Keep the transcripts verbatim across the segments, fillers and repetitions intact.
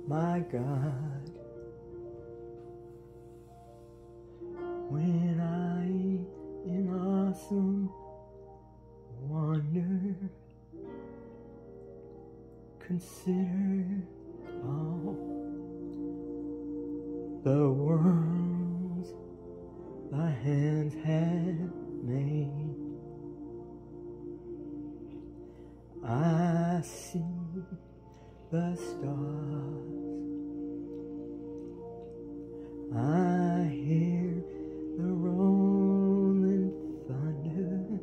my God. When I in awesome wonder consider all the worlds thy hands have made, I see the stars, I hear the rolling thunder,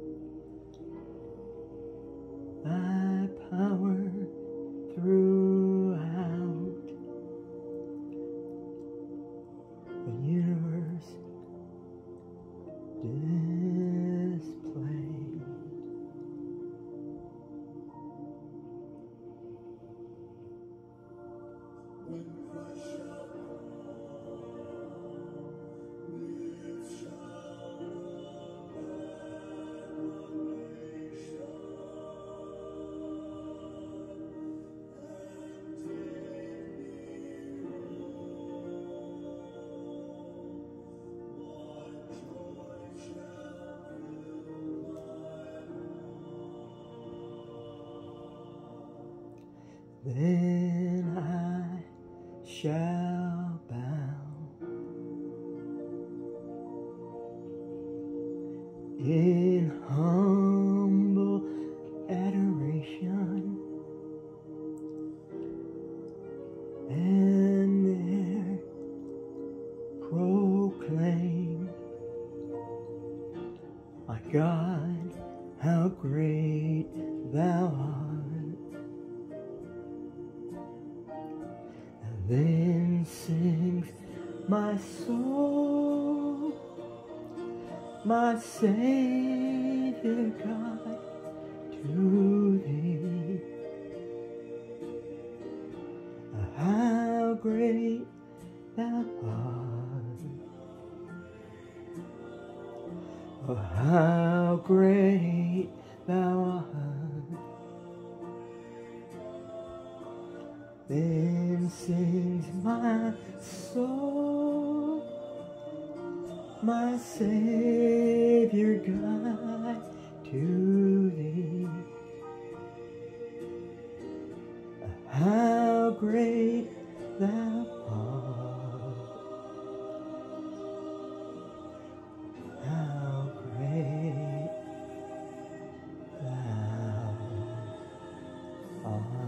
thy power throughout the universe displayed. When Christ shall come, it shall then I shall bow in humble adoration and there proclaim, my God, how great thou art. Then sings my soul, my Savior God, to thee. How great thou art, oh, how great thou art. Then sings my soul, my Savior God, to thee. How great thou art, how great thou art.